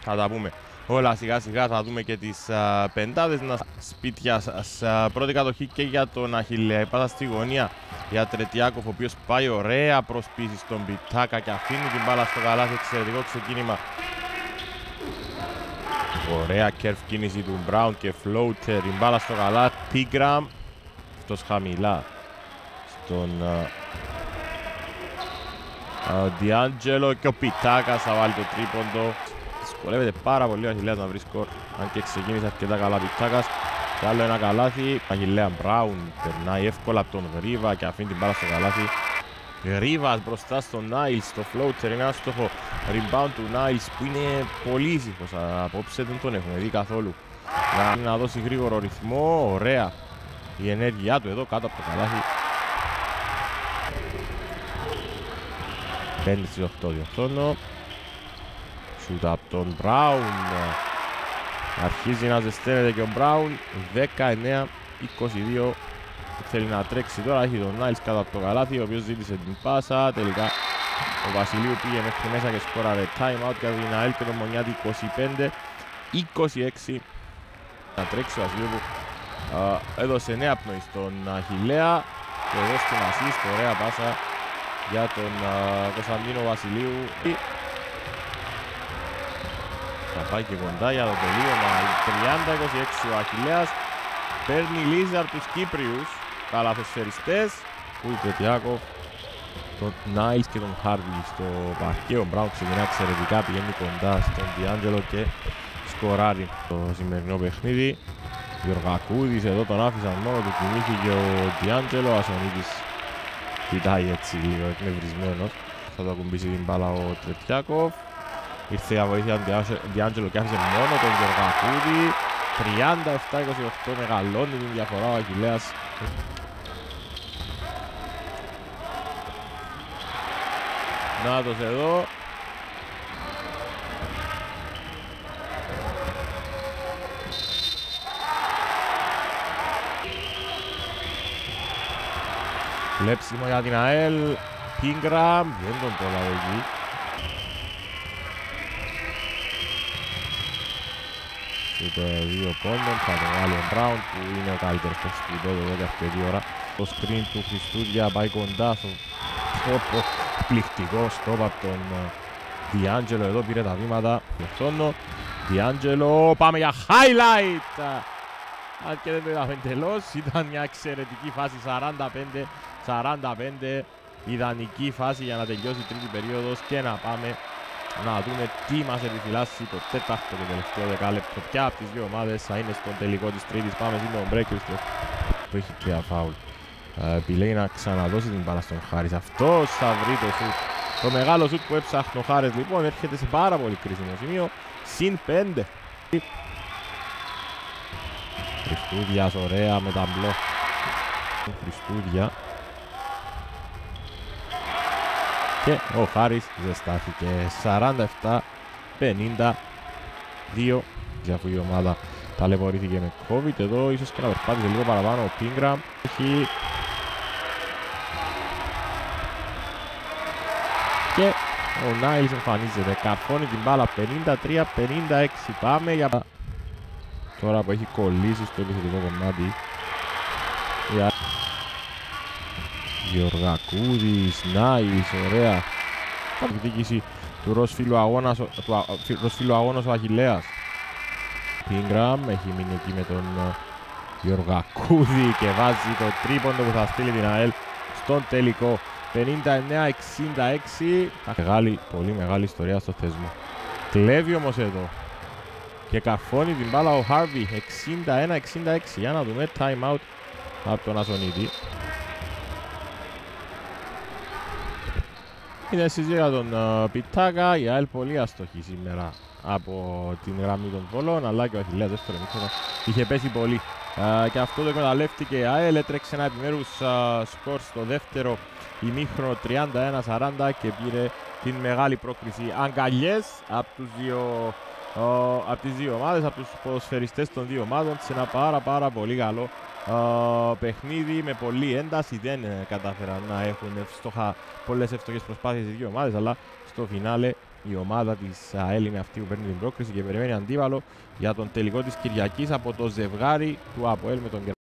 Θα τα πούμε όλα σιγά σιγά, θα δούμε και τις πεντάδες σπίτια σας. Πρώτη κατοχή και για τον Αχιλλέα. Η πάσα στη γωνία για Τρετιάκοφ, ο οποίος πάει ωραία προσπίση στον Πιτάκα και αφήνει την μπάλα στο καλάθι. Εξαιρετικό ξεκίνημα. Ωραία κέρφ κίνηση του Μπράουν και φλόουτερ. Η μπάλα στο καλάθι. Πίγκραμ. Αυτός χαμηλά στον Διάντζελο και ο Πιτάκας θα βάλει το τρίποντο. Δυσκολεύεται πάρα πολύ ο Αχιλλέας να βρει σκορ, αν και ξεκίνησε αρκετά καλά Πιτάκας. Και άλλο ένα καλάθι. Αχιλλέα Μπράουν περνάει εύκολα από τον Γρίβα και αφήνει την μπάλα στο καλάθι. Γρίβας μπροστά στον Νάιλς, στο φλόουτερ, ένα άστοχο rebound του Νάιλς που είναι πολύ ήσυχος απόψε, δεν τον έχουμε δει καθόλου να δώσει γρήγορο ρυθμό. Ωραία η ενέργειά του εδώ κάτω από το καλάθι. 5-8 διορθώνω. Σούτ από τον Μπράουν. Αρχίζει να ζεσταίνεται και ο Μπράουν. 19-22. Θέλει να τρέξει τώρα. Έχει τον Νάιλς κάτω από το καλάθι, ο οποίος ζήτησε την πάσα. Τελικά ο Βασιλείου πήγε μέχρι μέσα και σκόραρε time out για την ΑΕΛ και τον Μονιάτη. 25-26. Να τρέξει ο Βασιλείου που έδωσε νέα πνοή στον Αχιλλέα. Και εδώ στην assist, ωραία πάσα για τον Κωνσταντίνο Βασιλείου. Θα πάει και κοντά για το τελείωμα. 30-26 ο Αχιλλέας παίρνει λύση από τους Κύπριους καλαθοσφαιριστές, που είναι Τρετιάκοφ, τον Νάιλς και τον Χάρβι στο παρκέ. Ο Μπράουν ξεκινά εξαιρετικά, πηγαίνει κοντά στον Διάντζελο και σκοράρει το σημερινό παιχνίδι. Γιωργακούδης εδώ τον άφησαν μόνο του, κοιμήθηκε ο Διάντζελο. Ασονίτης κοιτάει έτσι λίγο εκνευρισμένος. Θα το ακουμπήσει την μπάλα ο Τρετιάκοφ. Ήρθε η βοήθεια του Διάντζελο και άφησε μόνο τον Γιωργακούδη. 37-28, μεγαλώνει την διαφορά ο Αχιλλέας. Νάτος εδώ. Κλέψιμο για την ΑΕΛ. Πίγκραμ, δεν τον πρόλαβε εκεί. Ούτε 2 πόντων, θα το βάλει ο Μπράουν που είναι ο καλύτερος στο σπιτό εδώ και αρκετή ώρα. Το screen του Χριστούδια πάει κοντά στο πληκτικό στόπ από τον Διάντζελο. Εδώ πήρε τα βήματα. Διορθώνω. Διάντζελο, πάμε για highlight! Αν και δεν το είδαμε εντελώς, ήταν μια εξαιρετική φάση. 45-45, ιδανική φάση για να τελειώσει η τρίτη περίοδος και να πάμε να δούμε τι μας επιφυλάσσει το τέταρτο και τελευταίο δεκάλεπτο. Ποια από τις δύο ομάδες θα είναι στον τελικό της τρίτης. Πάμε σύντομο break που έχει 3 φάουλ. Επιλέγει να ξαναδώσει την μπάλα στον Χάρης. Αυτός θα βρει το σουτ. Το μεγάλο σουτ που έψαχνε ο Χάρης λοιπόν έρχεται σε πάρα πολύ κρίσιμο σημείο. Συν 5. Χριστούδιας ωραία με τα μπλό. Χριστούδια. Και ο Χάρης ζεστάθηκε. 47-52. Αφού η ομάδα ταλαιπωρήθηκε με COVID. Εδώ ίσως και να περπάτησε λίγο παραπάνω ο Πίγκραμ. Έχει... Και ο Νάιλς εμφανίζεται. Καρφώνει την μπάλα 53-56. Πάμε για... Τώρα που έχει κολλήσει στο επιθετικό κομμάτι. Γιωργακούδης, Νάιλς, ωραία. Διεκδίκηση του Ροσφύλου αγώνας ο Αχιλλέας. Πίγκραμ έχει μείνει εκεί με τον Γιωργακούδη και βάζει το τρίποντο που θα στείλει την ΑΕΛ στον τελικό. 59-66. Πολύ μεγάλη ιστορία στο θεσμό. Κλέβει όμως εδώ και καρφώνει την μπάλα ο Χάρβι. 61-66. Για να δούμε time out από τον Ασονίτη. Είναι συζήτηση για τον Πιτάκα. Η ΑΕΛ πολύ αστοχή σήμερα από την γραμμή των βολών, αλλά και ο Αχιλλέας δεύτερο ημίχρονο είχε πέσει πολύ. Και αυτό το εκμεταλλεύτηκε η ΑΕΛ. Έτρεξε ένα επιμέρους σκορ στο δεύτερο ημίχρονο 31-40 και πήρε την μεγάλη πρόκριση. Αγκαλιές από τις δύο ομάδες, από τους ποδοσφαιριστές των δύο ομάδων σε ένα πάρα πολύ καλό παιχνίδι με πολλή ένταση. Δεν κατάφεραν να έχουν πολλές εύστοχες προσπάθειες οι δύο ομάδες, αλλά στο φινάλε η ομάδα της ΑΕΛ είναι αυτή που παίρνει την πρόκριση και περιμένει αντίπαλο για τον τελικό της Κυριακής από το ζευγάρι του ΑΠΟΕΛ με τον